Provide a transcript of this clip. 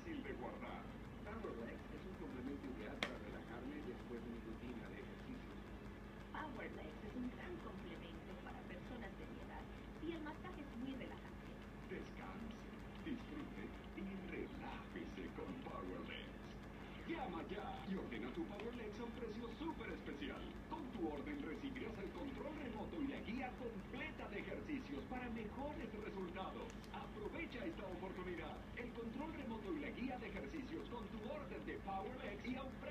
fácil de guardar. PowerLex es un complemento ideal para relajarme después de mi rutina de ejercicio. PowerLex es un gran complemento para personas de mi edad y el masaje es muy relajante. Descanse, disfrute y relájese con PowerLex. Llama ya y ordena tu PowerLex a un precio súper especial. Con tu orden recibirás el control remoto y la guía completa de ejercicios para mejores resultados. Aprovecha esta oportunidad. El control remoto y la guía de ejercicios con tu orden de PowerLex y a un precio